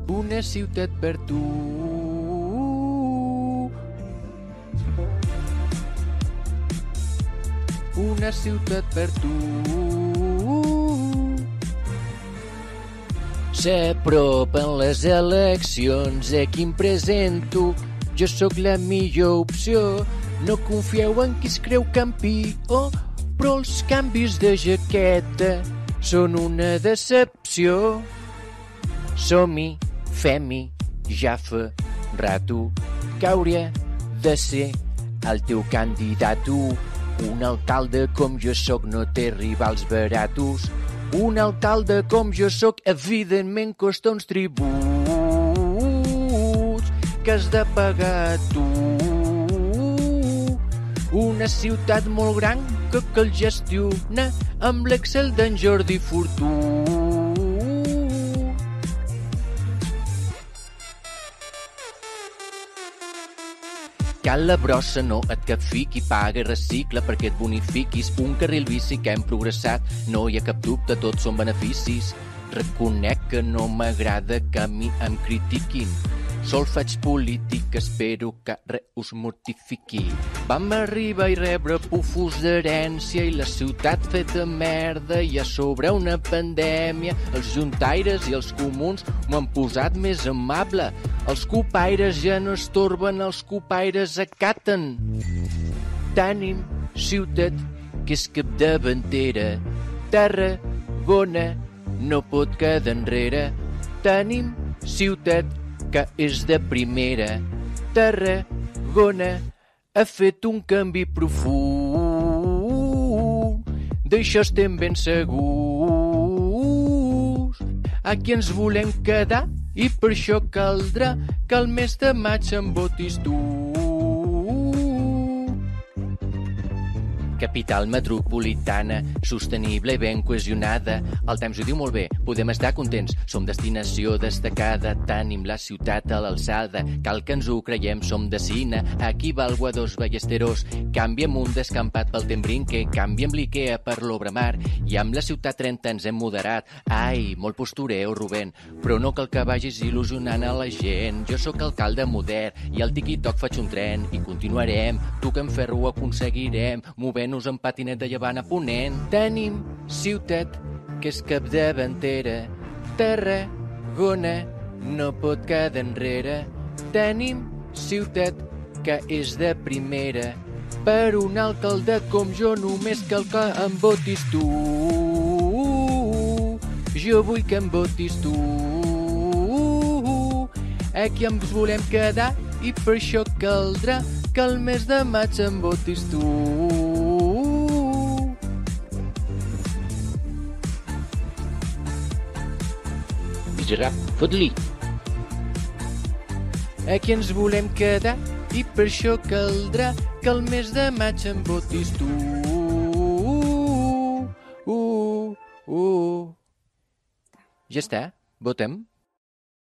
una ciutat per tu. Una ciutat per tu. S'apropen les eleccions, aquí em presento. Jo sóc la millor opció. No confieu en qui es creu campió, però els canvis de jaqueta són una decepció. Som-hi, fem-hi, ja fa rato que hauria de ser el teu candidat. Un alcalde com jo sóc no té rivals baratos. Un alcalde com jo sóc evidentment costa uns tributs que has de pagar tu. Una ciutat molt gran que el gestiona amb l'Excel d'en Jordi Fortú. Cal la brossa no et capfiqui, paga i recicla perquè et bonifiquis. Un carril bici que hem progressat, no hi ha cap dubte, tots són beneficis. Reconec que no m'agrada que a mi em critiquin. Sol faig política, espero que res us mortifiqui. Vam arribar i rebre pufos d'herència i la ciutat feta merda i a sobre una pandèmia. Els juntaires i els comuns m'ho han posat més amable. Els copaires ja no estorben, els copaires acaten. Tenim ciutat que és capdavantera. Tarragona no pot quedar enrere. Tenim ciutat que és de primera. Tarragona ha fet un canvi profund. D'això estem ben segurs. Aquí ens volem quedar i per això caldrà que el mes de maig em votis tu. Capital metropolitana, sostenible i ben cohesionada. El temps ho diu molt bé, podem estar contents. Som destinació destacada, tenim la ciutat a l'alçada. Cal que ens ho creiem, som de cine. Aquí va el Guadós Ballesteros. Canviem un descampat pel Tembrinque, canviem l'Ikea per l'Obramar. I amb la ciutat 30 ens hem moderat. Ai, molt postureu, Rubén, però no cal que vagis il·lusionant a la gent. Jo sóc alcalde modern i al tiqui-toc faig un tren i continuarem. Toquem ferro, ho aconseguirem, movent-nos en patinet de llevant a ponent. Tenim ciutat que és capdavantera. Tarragona no pot quedar enrere. Tenim ciutat que és de primera. Per un alcalde com jo només cal que em votis tu. Jo vull que em votis tu. Aquí ens volem quedar i per això caldrà que el mes de maig em votis tu. Gerard, fot-li. Aquí ens volem quedar i per això caldrà que el mes de maig em votis tu. Ja està, votem.